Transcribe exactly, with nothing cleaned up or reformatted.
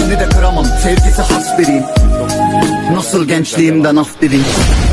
kalbini de kıramam. Sevgisi has biriyim. Nasıl gençliğimden af dileyim.